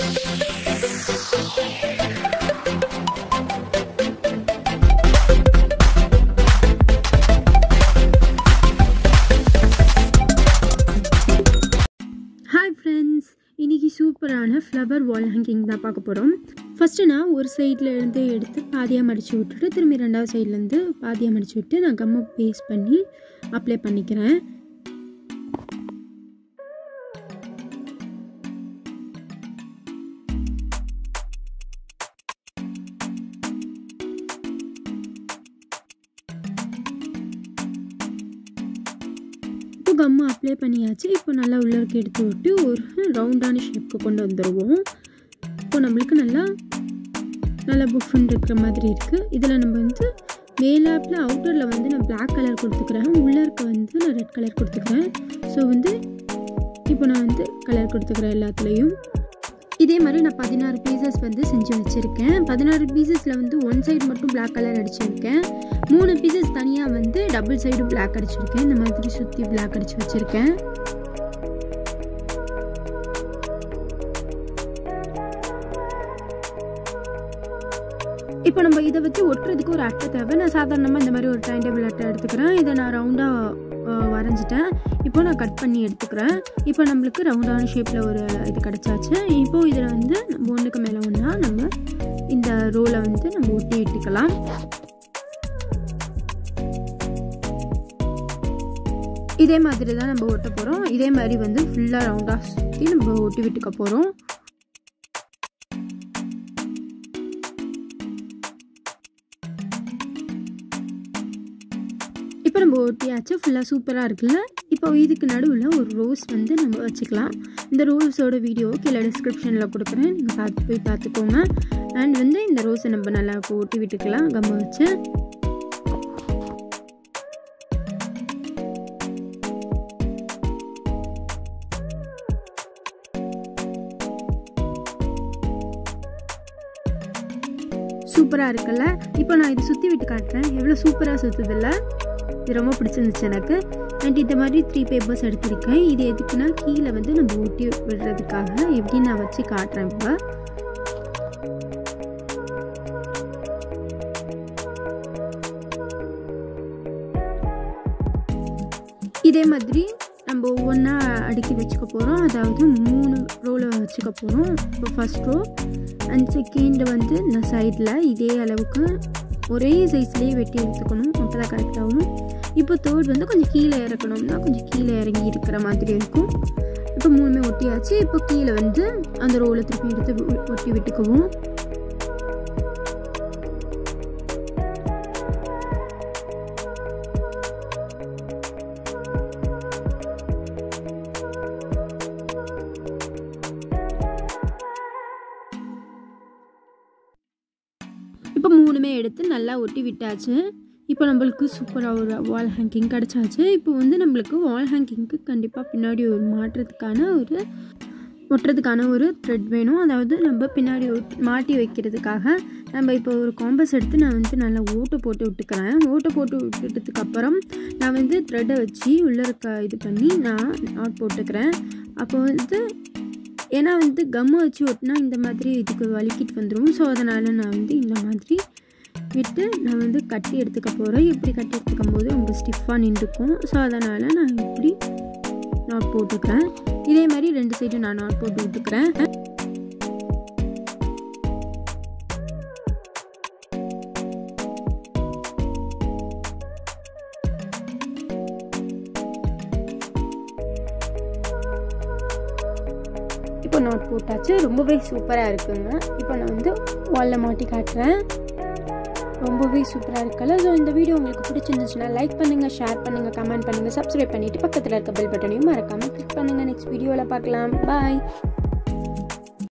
சூப்பரான ஃப்ளவர் வால் ஹேங்கிங் தான் பார்க்க போகிறோம். ஃபஸ்ட்டு நான் ஒரு சைடில் இருந்து எடுத்து பாதியாக மடித்து விட்டுட்டு திரும்பி ரெண்டாவது சைட்லேருந்து பாதியாக மடித்து விட்டு நான் கம்மை பேஸ்ட் பண்ணி அப்ளை பண்ணிக்கிறேன். கம்மை அப்ளை பண்ணியாச்சு. இப்போ நல்லா உள்ளருக்கு எடுத்து விட்டு ஒரு ரவுண்டான ஷேப்க்கு கொண்டு வந்துடுவோம். இப்போ நம்மளுக்கு நல்லா புஃப்னு இருக்கிற மாதிரி இருக்குது. இதில் நம்ம வந்து மேலாப்பில் அவுட்டரில் வந்து நான் பிளாக் கலர் கொடுத்துக்கிறேன், உள்ளருக்கு வந்து நான் ரெட் கலர் கொடுத்துக்கிறேன். ஸோ வந்து இப்போ நான் வந்து கலர் கொடுத்துக்கிறேன் எல்லாத்துலேயும். இதே மாதிரி நான் 16 பீசஸ் வந்து செஞ்சு வச்சுருக்கேன். 16 பீசஸில் வந்து ஒன் சைடு மட்டும் பிளாக் கலர் அடிச்சிருக்கேன், 3 பீசஸ் தனியாக வந்து டபுள் சைடு பிளாக் அடிச்சிருக்கேன். இந்த மாதிரி சுற்றி பிளாக் அடித்து வச்சுருக்கேன். இப்போ நம்ம இதை வச்சு ஒட்டுறதுக்கு ஒரு அட்டை தேவை. நான் சாதாரணமாக இந்த மாதிரி ஒரு டைம் டேபிள் அட்டை எடுத்துக்கிறேன். இதை நான் ரவுண்டாக வரைஞ்சிட்டேன். இப்போ நான் கட் பண்ணி எடுத்துக்கிறேன். இப்போ நம்மளுக்கு ரவுண்டான ஷேப்பில் ஒரு இது கிடச்சாச்சு. இப்போது இதில் வந்து நம்ம ஒன்றுக்கு மேலே ஒன்றா நம்ம இந்த ரோலை வந்து நம்ம ஒட்டி விட்டுக்கலாம். இதே மாதிரி தான் நம்ம ஒட்ட போகிறோம். இதே மாதிரி வந்து ஃபுல்லாக ரவுண்டாக சுற்றி நம்ம ஒட்டி விட்டுக்க போகிறோம். இப்போ நம்ம ஒட்டியாச்சு, ஃபுல்லாக சூப்பராக இருக்குல்ல. இப்போ இதுக்கு நடுவில் ஒரு ரோஸ் வந்து நம்ம வச்சுக்கலாம். இந்த ரோஸோட வீடியோ கீழே டிஸ்கிரிப்ஷனில் கொடுக்குறேன், நீங்கள் போய் பார்த்துக்கோங்க. அண்ட் வந்து இந்த ரோஸை நம்ம நல்லா ஒட்டி விட்டுக்கலாம் கம்மை வச்சு. சூப்பராக இருக்குல்ல. இப்போ நான் இது சுற்றி விட்டு காட்டுறேன், எவ்வளோ சூப்பராக சுற்றுதில்ல. இது ரொம்ப பிடிச்சிருந்துச்சு எனக்கு. அண்ட் இந்த மாதிரி 3 பேப்பர்ஸ் எடுத்திருக்கேன். இது எதுக்குன்னா கீழே வந்து நம்ம ஒட்டி விடுறதுக்காக. எப்படி நான் வச்சு காட்டுறேன். இப்போ இதே மாதிரி நம்ம ஒவ்வொன்றா அடுக்கி வச்சுக்க போகிறோம். அதாவது 3 ரோவில் வச்சுக்க போகிறோம். இப்போ ஃபஸ்ட் ரோ அண்ட் செகண்ட் வந்து இந்த சைடில் இதே அளவுக்கு ஒரே சைஸ்லேயே வெட்டி எடுத்துக்கணும், அப்போ தான் கரெக்டாகும். இப்போ தேர்ட் வந்து கொஞ்சம் கீழே இறக்கணும்னா கொஞ்சம் கீழே இறங்கி இருக்கிற மாதிரி இருக்கும். இப்போ 3மே ஒட்டியாச்சு. இப்போ கீழே வந்து அந்த ரோலை திருப்பி எடுத்து ஒட்டி விட்டுக்குவோம். இப்போ 3மே எடுத்து நல்லா ஒட்டி விட்டாச்சு. இப்போ நம்மளுக்கு சூப்பராக ஒரு வால் ஹேங்கிங் கிடச்சாச்சு. இப்போ வந்து நம்மளுக்கு வால் ஹேங்கிங்க்கு கண்டிப்பாக பின்னாடி ஒரு ஒட்டுறதுக்கான ஒரு த்ரெட் வேணும். அதாவது நம்ம பின்னாடி மாட்டி வைக்கிறதுக்காக நம்ம இப்போ ஒரு காம்பஸ் எடுத்து நான் வந்து நல்லா ஓட்டை போட்டு விட்டுக்கிறேன். ஓட்டை போட்டு விட்டுட்டதுக்கப்புறம் நான் வந்து த்ரெட்டை வச்சு உள்ளே இருக்க இது பண்ணி நான் நாட் போட்டுக்கிறேன். அப்போ வந்து ஏன்னா வந்து கம்மை வச்சு ஒட்டினா இந்த மாதிரி இதுக்கு வலிக்கிட்டு வந்துடும். ஸோ அதனால் நான் வந்து இந்த மாதிரி விட்டு நான் வந்து கட்டி எடுத்துக்க போகிறேன். இப்படி கட்டி எடுத்துக்கும் போது ரொம்ப ஸ்டிஃபாக நின்றுக்கும். ஸோ அதனால் நான் இப்படி நாட் போட்டுக்கிறேன். இதே மாதிரி 2 சைடும் நான் நாட் போட்டு விட்டுக்கிறேன். இப்போ நாட் போட்டாச்சு, ரொம்பவே சூப்பராக இருக்குங்க. இப்போ நான் வந்து வாலில் மாட்டி காட்டுறேன். ரொம்பவே சூப்பராக இருக்குல்ல. ஸோ இந்த வீடியோ உங்களுக்கு பிடிச்சிருந்துச்சுன்னா லைக் பண்ணுங்கள், ஷேர் பண்ணுங்கள், கமெண்ட் பண்ணுங்கள், சப்ஸ்கிரைப் பண்ணிவிட்டு பக்கத்தில் இருக்க பெல் பட்டனையும் மறக்காமல் கிளிக் பண்ணுங்கள். நெக்ஸ்ட் வீடியோவில் பார்க்கலாம். பாய்.